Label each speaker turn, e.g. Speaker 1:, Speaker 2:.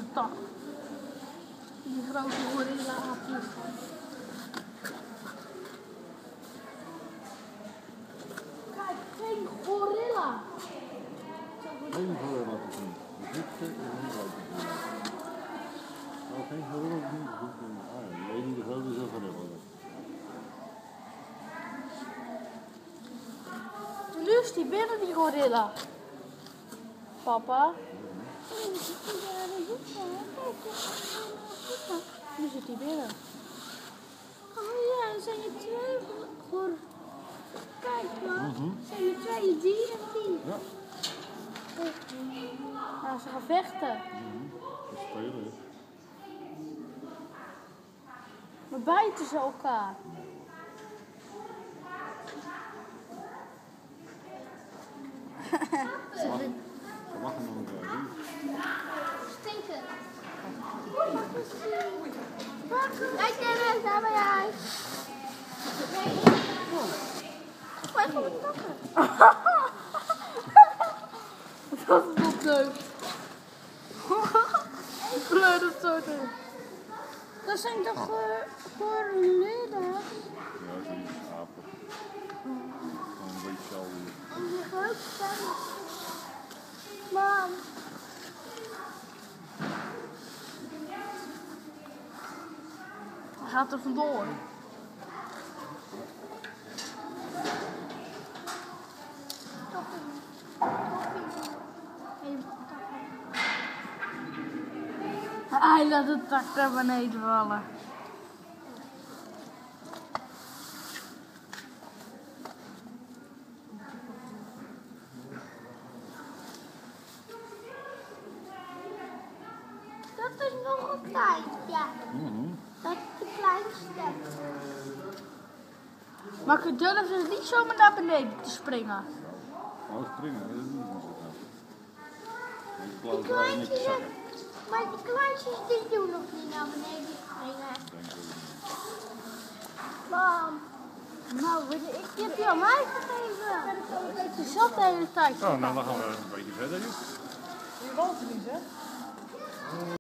Speaker 1: tak. Die grote gorilla aapjes. Kijk, geen gorilla.
Speaker 2: Geen gorilla te zien. De ziekte is niet uit te zien. Nou, geen gorilla te zien. Ah ja, die ene de grote is een gorilla.
Speaker 1: Nu is die binnen, die gorilla. Papa. Nu zit hij binnen. Oh ja, er zijn hier twee gorillas. Kijk maar, zijn hier twee dieren.
Speaker 2: Ja.
Speaker 1: Nou, ze gaan vechten.
Speaker 2: Dat spelen.
Speaker 1: Maar bijten ze elkaar?
Speaker 2: Ze lachen nog een keer.
Speaker 1: Stinken. Kijk Dennis, daar ben jij. Waar komt het takken? Dat is wel leuk. Bleude soorten. Dat zijn toch gorillas?
Speaker 2: Ja, dat zijn apen. Een beetje al.
Speaker 1: En die groot zijn. Mam. Hij gaat er vandoor. Hij laat het tak naar beneden vallen. Dat is nog een kleintje. Dat is de kleinste. Maar je durft dus niet zomaar naar beneden te springen.
Speaker 2: Oh, springen, dat is niet zo.
Speaker 1: Die kleintjes, maar die kleintjes die doen nog niet naar beneden springen. Mam. Nou, ik heb je aan mij gegeven. Ik zat de hele tijd.
Speaker 2: Oh, nou dan gaan we een beetje verder.
Speaker 3: Je woont er niet, hè?